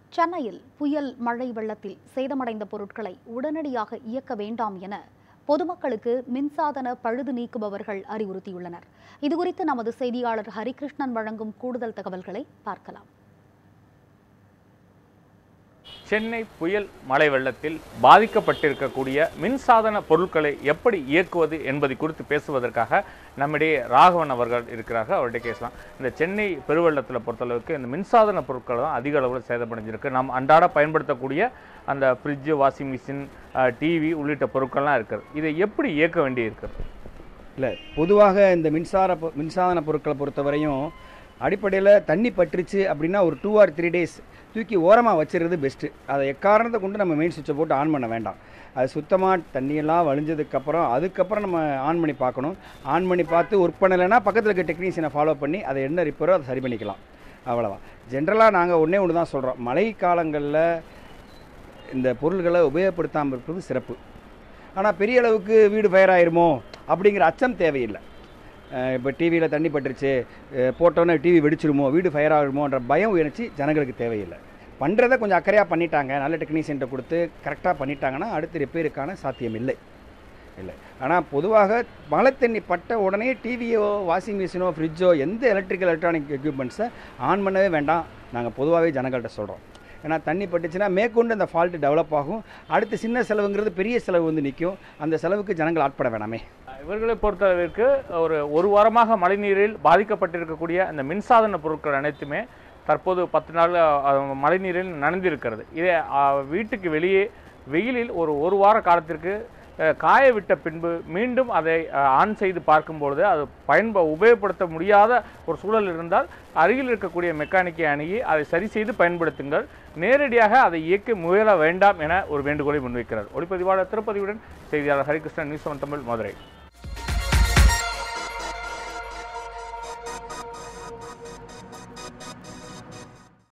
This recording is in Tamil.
சென்னையில் புயல் மழை வெள்ளத்தில் சேதமடைந்த பொருட்களை உடனடியாக இயக்க வேண்டாம் என பொதுமக்களுக்கு மின்சாதன பழுது நீக்குபவர்கள் அறிவுறுத்தியுள்ளனர். இதுகுறித்து நமது செய்தியாளர் ஹரிகிருஷ்ணன் வழங்கும் கூடுதல் தகவல்களை பார்க்கலாம். சென்னை புயல் மழை வெள்ளத்தில் பாதிக்கப்பட்டிருக்கக்கூடிய மின்சாதன பொருட்களை எப்படி இயக்குவது என்பது குறித்து பேசுவதற்காக நம்மிடையே ராகவன் அவர்கள் இருக்கிறார்கள். அவர்கிட்ட பேசலாம். இந்த சென்னை பெருவெள்ளத்தில் பொறுத்தளவுக்கு இந்த மின்சாதன பொருட்கள் தான் அதிக அளவில் சேதமடைஞ்சிருக்கு. நாம் அன்றாட பயன்படுத்தக்கூடிய அந்த ஃப்ரிட்ஜு, வாஷிங் மிஷின், டிவி உள்ளிட்ட பொருட்கள்லாம் இருக்குது. இதை எப்படி இயக்க வேண்டி இருக்கிறது? இல்லை, பொதுவாக இந்த மின்சாதன பொருட்களை பொறுத்தவரையும் அடிப்படையில் தண்ணி பற்றுச்சு அப்படின்னா ஒரு 2 or 3 days தூக்கி ஓரமாக வச்சுருது பெஸ்ட்டு. அதை எக்காரணத்தை கொண்டு நம்ம மெயின் சுவிட்சை போட்டு ஆன் பண்ண வேண்டாம். அது சுத்தமாக தண்ணியெல்லாம் வழிஞ்சதுக்கப்புறம் அதுக்கப்புறம் நம்ம ஆன் பண்ணி பார்க்கணும். ஆன் பண்ணி பார்த்து ஒர்க் பண்ணலைன்னா பக்கத்தில் இருக்க டெக்னீஷியனை ஃபாலோ பண்ணி அதை என்ன ரிப்பேரோ அதை சரி பண்ணிக்கலாம். அவ்வளோதான். ஜென்ரலாக நாங்கள் ஒன்று தான் சொல்கிறோம், மழை காலங்களில் இந்த பொருள்களை உபயோகப்படுத்தாமல் இருப்பது சிறப்பு. ஆனால் பெரிய அளவுக்கு வீடு ஃபயர் ஆயிருமோ அப்படிங்கிற அச்சம் தேவையில்லை. இப்போ டிவியில் தண்ணி பட்டுருச்சு, போட்டோன்னே டிவி வெடிச்சிருமோ, வீடு ஃபயர் ஆகுமோன்ற பயம் உயர்ச்சி ஜனங்களுக்கு தேவையில்லை. பண்ணுறதை கொஞ்சம் அக்கறையாக பண்ணிட்டாங்க, நல்ல டெக்னீஷியன்ட்ட கொடுத்து கரெக்டாக பண்ணிட்டாங்கன்னா அடுத்த ரிப்பேருக்கான சாத்தியம் இல்லை. ஆனால் பொதுவாக மழை தண்ணி பட்ட உடனே டிவியோ, வாஷிங் மிஷினோ, ஃப்ரிட்ஜோ, எந்த எலக்ட்ரிக்கல் எக்யூப்மெண்ட்ஸை ஆன் பண்ணவே வேண்டாம் நாங்கள் பொதுவாகவே ஜனங்கள்கிட்ட சொல்கிறோம். ஏன்னா தண்ணி பட்டுச்சுன்னா மேற்கொண்டு அந்த ஃபால்ட்டு டெவலப் ஆகும். அடுத்து சின்ன செலவுங்கிறது பெரிய செலவு வந்து நிற்கும். அந்த செலவுக்கு ஜனங்கள் ஆட்பட வேணாமே. இவர்களை பொறுத்தளவிற்கு ஒரு வாரமாக மழைநீரில் பாதிக்கப்பட்டிருக்கக்கூடிய அந்த மின்சாதன பொருட்கள் அனைத்துமே தற்போது 10 நாள் மழைநீரில் நனைந்திருக்கிறது. இதை வீட்டுக்கு வெளியே வெயிலில் ஒரு வார காலத்திற்கு காய விட்ட பின்பு மீண்டும் அதை ஆன் செய்து பார்க்கும்பொழுது அது உபயோகப்படுத்த முடியாத ஒரு சூழல் இருந்தால் அருகில் இருக்கக்கூடிய மெக்கானிக்கை அணுகி அதை சரி செய்து பயன்படுத்துங்கள். நேரடியாக அதை இயக்க முயல வேண்டாம் என ஒரு வேண்டுகோளை முன்வைக்கிறார். ஒளிப்பதிவாளர் திருப்பதியுடன் செய்தியாளர் ஹரிகிருஷ்ணன், நியூஸ் 7 தமிழ், மதுரை.